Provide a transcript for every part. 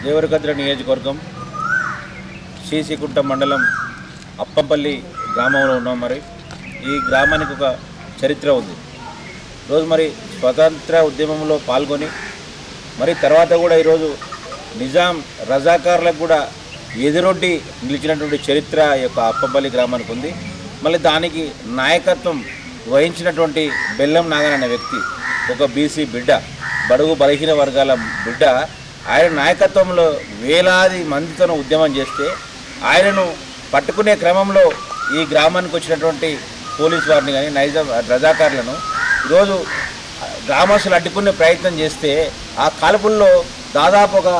దేవరకద్ర నియోజకవర్గం శ్రీశీకుంట మండలం అప్పంపల్లి గ్రామంలో ఉన్నాం. మరి ఈ గ్రామానికి ఒక చరిత్ర ఉంది. రోజు మరి స్వతంత్ర ఉద్యమంలో పాల్గొని మరి తర్వాత కూడా ఈరోజు నిజాం రజాకార్లకు కూడా ఎదురొడ్డి నిలిచినటువంటి చరిత్ర యొక్క అప్పంపల్లి గ్రామానికి ఉంది. మళ్ళీ దానికి నాయకత్వం వహించినటువంటి బెల్లం నాగన్ అనే వ్యక్తి ఒక బీసీ బిడ్డ, బడుగు బలహీన వర్గాల బిడ్డ. ఆయన నాయకత్వంలో వేలాది మందితో ఉద్యమం చేస్తే ఆయనను పట్టుకునే క్రమంలో ఈ గ్రామానికి వచ్చినటువంటి పోలీసు వారిని కానీ నైజాం రజాకారులను ఈరోజు గ్రామస్తులు అడ్డుకునే ప్రయత్నం చేస్తే ఆ కాల్పుల్లో దాదాపు ఒక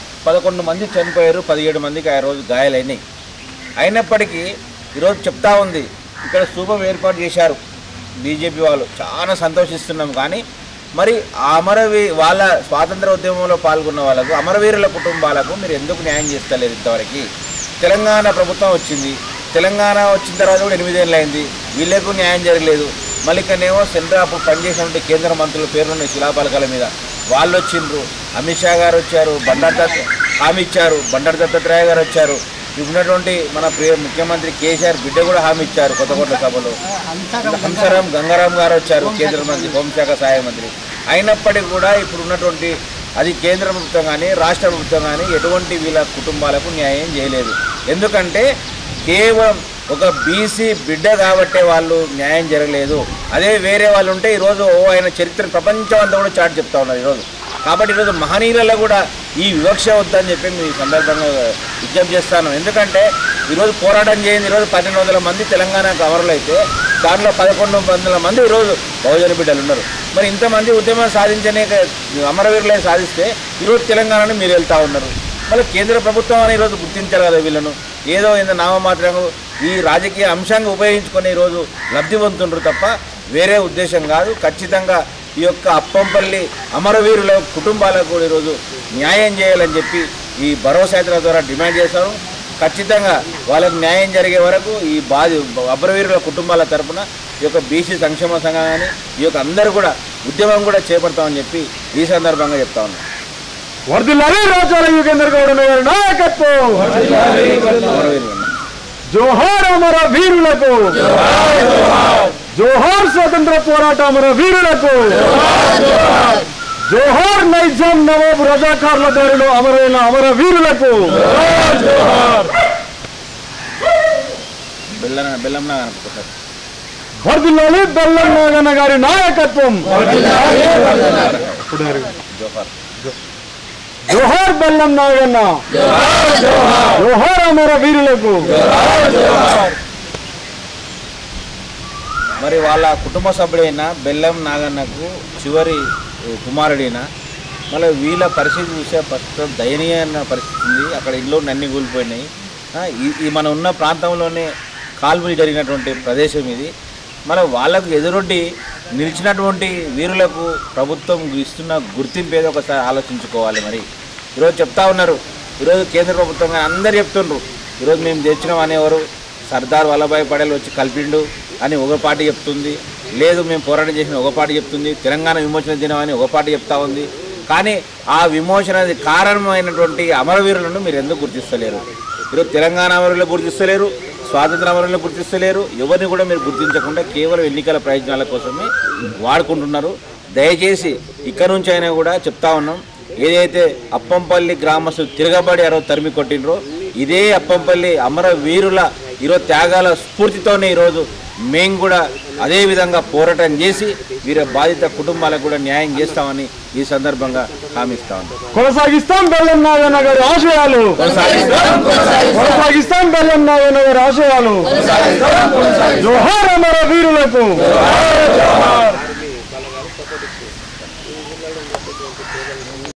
11 మంది చనిపోయారు, 17 మందికి ఆ రోజు గాయాలైనాయి. అయినప్పటికీ ఈరోజు చెప్తా ఉంది, ఇక్కడ స్తూపం ఏర్పాటు చేశారు బీజేపీ వాళ్ళు, చాలా సంతోషిస్తున్నాం. కానీ మరి వాళ్ళ స్వాతంత్ర ఉద్యమంలో పాల్గొన్న వాళ్ళకు, అమరవీరుల కుటుంబాలకు మీరు ఎందుకు న్యాయం చేస్తలేరు? ఇంతవరకు తెలంగాణ ప్రభుత్వం వచ్చింది, తెలంగాణ వచ్చిన తర్వాత కూడా 8 ఏళ్ళు అయింది, వీళ్ళకు న్యాయం జరగలేదు. మళ్ళీ ఇక్కడనేమో సెంటర్ అప్పుడు పనిచేసినటువంటి కేంద్ర మంత్రుల పేర్లున్న శిలాపలకాల మీద వాళ్ళు వచ్చిండ్రు. అమిత్ షా గారు వచ్చారు, హామీ ఇచ్చారు, బండారు దత్తాత్రేయ గారు వచ్చారు, ఉన్నటువంటి మన ముఖ్యమంత్రి కేసీఆర్ బిడ్డ కూడా హామీ ఇచ్చారు కొత్తకోట సభలో. హంసరాం గంగారాం గారు వచ్చారు, కేంద్ర మంత్రి, హోంశాఖ సహాయ మంత్రి. అయినప్పటికీ కూడా ఇప్పుడు ఉన్నటువంటి అది కేంద్ర ప్రభుత్వం కానీ రాష్ట్ర ప్రభుత్వం కానీ ఎటువంటి వీళ్ళ కుటుంబాలకు న్యాయం చేయలేదు. ఎందుకంటే కేవలం ఒక బీసీ బిడ్డ కాబట్టే వాళ్ళు న్యాయం జరగలేదు. అదే వేరే వాళ్ళు ఉంటే ఈరోజు ఆయన చరిత్ర ప్రపంచం అంతా కూడా చాటి చెప్తా ఉన్నారు ఈరోజు. కాబట్టి ఈరోజు మహనీయులలో కూడా ఈ వివక్ష వద్దని చెప్పి మీ సందర్భంగా విజ్ఞప్తి చేస్తాను. ఎందుకంటే ఈరోజు పోరాటం చేయండి, ఈరోజు 1200 మంది తెలంగాణకు అమరులైతే దాంట్లో 1100 మంది ఈరోజు బహుజన బిడ్డలు ఉన్నారు. మరి ఇంతమంది ఉద్యమం సాధించనే అమరవీరులే సాధిస్తే ఈరోజు తెలంగాణను మీరు వెళ్తూ ఉన్నారు. మళ్ళీ కేంద్ర ప్రభుత్వం అని ఈరోజు గుర్తించాలి కదా వీళ్ళను. ఏదో నామమాత్రంగా ఈ రాజకీయ అంశాన్ని ఉపయోగించుకొని ఈరోజు లబ్ధి పొందుతుండ్రు తప్ప వేరే ఉద్దేశం కాదు. ఖచ్చితంగా ఈ యొక్క అప్పంపల్లి అమరవీరుల కుటుంబాలకు కూడా ఈరోజు న్యాయం చేయాలని చెప్పి ఈ భరోసా యాత్ర ద్వారా డిమాండ్ చేశారు. ఖచ్చితంగా వాళ్ళకు న్యాయం జరిగే వరకు ఈ అమరవీరుల కుటుంబాల తరఫున ఈ యొక్క బీసీ సంక్షేమ సంఘం కానీ ఈ యొక్క అందరూ కూడా ఉద్యమం కూడా చేపడతామని చెప్పి ఈ సందర్భంగా చెప్తా ఉన్నాం. వర్ధిల్లాలి రాజాల యుగేంద్ర గౌడ గారి నాయకత్వం. జోహార్ అమర వీరులకు, జోహార్ స్వతంత్ర పోరాట అమర వీరులకు, జోహార్ నైజాం నవాబ్ రజాకార్ల దారిలో అమరైన అమర వీరులకు. వర్ధిల్లాలి బెల్లం నాగన్న గారి నాయకత్వం. జోహార్ బెల్లం నాగన్న, జోహార్ అమర వీరులకు. మరి వాళ్ళ కుటుంబ సభ్యుడైన బెల్లం నాగన్నకు చివరి కుమారుడైన మళ్ళీ వీళ్ళ పరిస్థితి చూసే ప్రస్తుతం దయనీయమైన పరిస్థితి ఉంది. అక్కడ ఇల్లు అన్నీ కూలిపోయినాయి. ఈ మన ఉన్న ప్రాంతంలోనే కాల్పులు జరిగినటువంటి ప్రదేశం ఇది. మన వాళ్ళకు ఎదురొడ్డి నిలిచినటువంటి వీరులకు ప్రభుత్వం ఇస్తున్న గుర్తింపు ఏదో ఒకసారి ఆలోచించుకోవాలి. మరి ఈరోజు చెప్తా ఉన్నారు, ఈరోజు కేంద్ర ప్రభుత్వం అందరు చెప్తుండ్రు, ఈరోజు మేము తెచ్చినాం అనేవారు సర్దార్ వల్లభాయ్ పటేల్ వచ్చి కలిపిండు అని ఒక పార్టీ చెప్తుంది, లేదు మేము పోరాటం చేసిన ఒక పార్టీ చెప్తుంది, తెలంగాణ విమోచన దినం అని ఒక పార్టీ చెప్తా ఉంది. కానీ ఆ విమోచనది కారణమైనటువంటి అమరవీరులను మీరు ఎందుకు గుర్తిస్తలేరు? ఈరోజు తెలంగాణ అమరులను గుర్తిస్తలేరు, స్వాతంత్ర అమరులను గుర్తిస్తలేరు. ఎవరిని కూడా మీరు గుర్తించకుండా కేవలం ఎన్నికల ప్రయోజనాల కోసమే వాడుకుంటున్నారు. దయచేసి ఇక్కడ నుంచి అయినా కూడా చెప్తా ఉన్నాం, ఏదైతే అప్పంపల్లి గ్రామస్తులు తిరగబడి ఆ రోజు తరిమి కొట్టినరో ఇదే అప్పంపల్లి అమరవీరుల ఈరోజు త్యాగాల స్ఫూర్తితోనే ఈరోజు మేము కూడా అదేవిధంగా పోరాటం చేసి వీరి బాధిత కుటుంబాలకు కూడా న్యాయం చేస్తామని ఈ సందర్భంగా హామీ ఇస్తా ఉన్నాం. కొనసాగిస్తాం బెల్లం నాగన్న గారి ఆశయాలు, కొనసాగిస్తాం బెల్లం నాగన్న గారి ఆశయాలు. జోహార్ అమర వీరులకు.